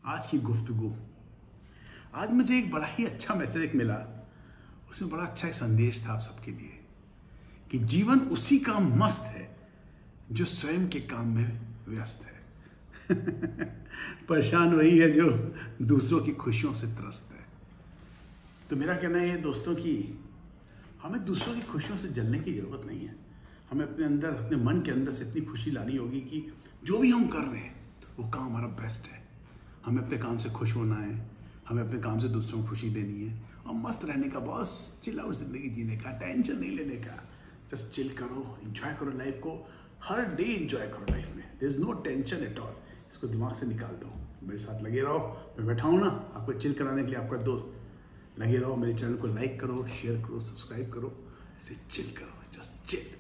आज की गुफ्तगू। आज मुझे एक बड़ा ही अच्छा मैसेज मिला। उसमें बड़ा अच्छा एक संदेश था आप सबके लिए कि जीवन उसी का मस्त है जो स्वयं के काम में व्यस्त है। परेशान वही है जो दूसरों की खुशियों से त्रस्त है। तो मेरा कहना है दोस्तों कि हमें दूसरों की खुशियों से जलने की जरूरत नहीं है। हमें अपने अंदर, अपने मन के अंदर से इतनी खुशी लानी होगी कि जो भी हम कर रहे हैं वो काम हमारा बेस्ट है। हमें अपने काम से खुश होना है, हमें अपने काम से दूसरों को खुशी देनी है और मस्त रहने का, बस चिल आउट जिंदगी जीने का, टेंशन नहीं लेने का। जस्ट चिल करो, एंजॉय करो लाइफ को, हर डे एंजॉय करो लाइफ में। There is no tension at all. इसको दिमाग से निकाल दो। मेरे साथ लगे रहो, मैं बैठा हूँ ना आपको चिल कराने के लिए, आपका दोस्त। लगे रहो, मेरे चैनल को लाइक करो, शेयर करो, सब्सक्राइब करो, इसे चिल करो, जस्ट चिल।